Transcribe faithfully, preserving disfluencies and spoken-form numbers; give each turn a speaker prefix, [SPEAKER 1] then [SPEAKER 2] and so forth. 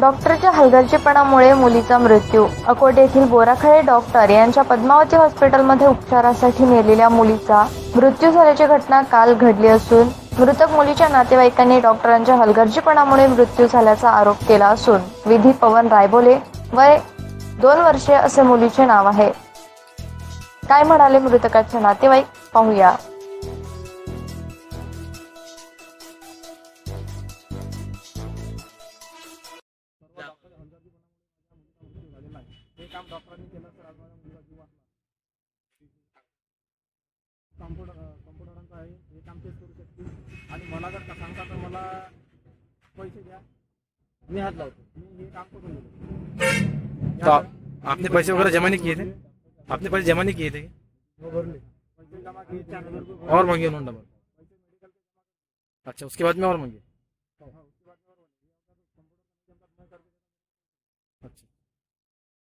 [SPEAKER 1] डॉक्टरच्या हलगर्जीपणामुळे मुलीचा मृत्यू. अकोट येथील बोराखळे डॉक्टर यांच्या पद्मावती हॉस्पिटलमध्ये उपचारासाठी नेलेल्या मुलीचा मृत्यू झाल्याची घटना काल घडली असून मृतक मुलीच्या नातेवाईकांनी डॉक्टरांच्या हलगर्जीपणामुळे मृत्यू झाल्याचा आरोप केला असून विधी पवन रायबोले वय दोन वर्षे असे मुलीचे नाव आहे. काय म्हणाले मृतकाचे नातेवाईक पाहूया.
[SPEAKER 2] हे काम डॉक्टरांनी केलं तर आज माझा मुलगा जीव वाचला. कॉम्प्युटर कॉम्प्युटरांचं आहे हे काम तेच करू शकते आणि मला जर का सांगता तर मला पैसे द्या मी हात लावतो. मी हे काम करून देतो.
[SPEAKER 3] तो आपने पैसे वगैरह जमा नहीं किए थे? आपने पैसे जमा नहीं किए थे?
[SPEAKER 2] वो भरले पैसे जमा किए चार हजार रुपये
[SPEAKER 3] और मांगे उन्होंने डबल. अच्छा, उसके बाद में और मांगे.